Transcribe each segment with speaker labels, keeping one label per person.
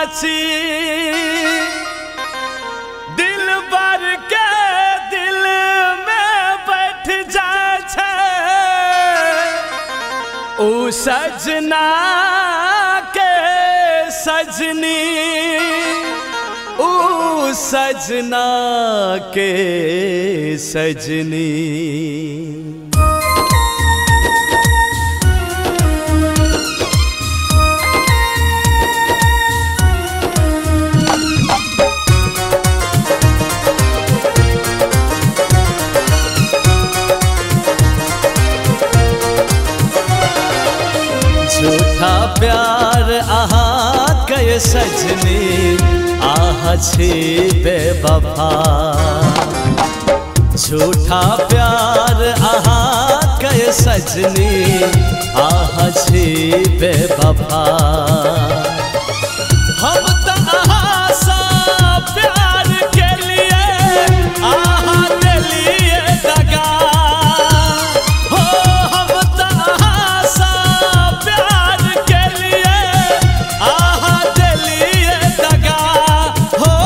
Speaker 1: नाची दिल भर के दिल में बैठ जाए ओ सजना के सजनी ओ सजना के सजनी। झूठा प्यार आहा कय सजनी आहा छी बेवफा। झूठा प्यार आहा कय सजनी आहा छी बेवफा। हम तो आहा सा प्यार के लिए आहा के लिए दगा हो। हम तो आहा सा प्यार के लिए आहा के लिए दगा हो।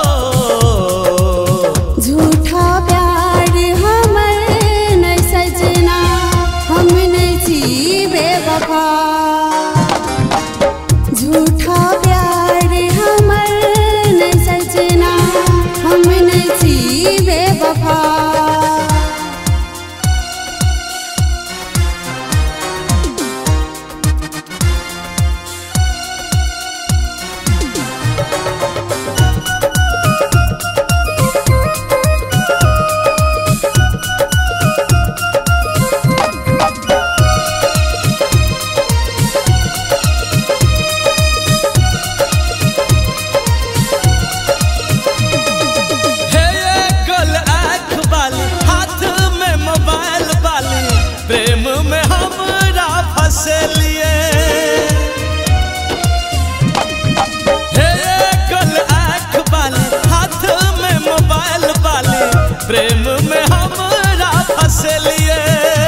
Speaker 2: झूठा प्यार हमर नहीं सजना हम नहीं जी बेवफा। झूठा प्यार हमर नहीं सजना हम नहीं जी बेवफा।
Speaker 1: प्रेम में हमरा फंसे लिए हे कल आँख वाली हाथ में मोबाइल वाली प्रेम में हमरा फंसे लिए।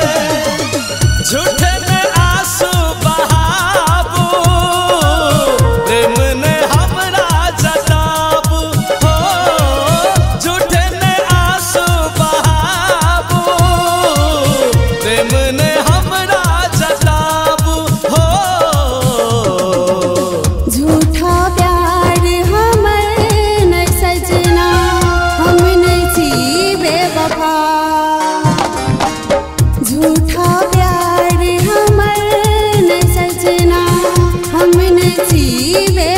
Speaker 1: झूठे में आंसू बहाबू प्रेम ने हमरा जताबू हो। झूठे में आंसू बहाबू प्रेम ने हमरा जताबू हो।
Speaker 2: झूठा प्यार हमर नहीं सजना हम नहीं जी बेवफा। झूठा प्यार हमर नहीं सजना हम नहीं जी बेवफा।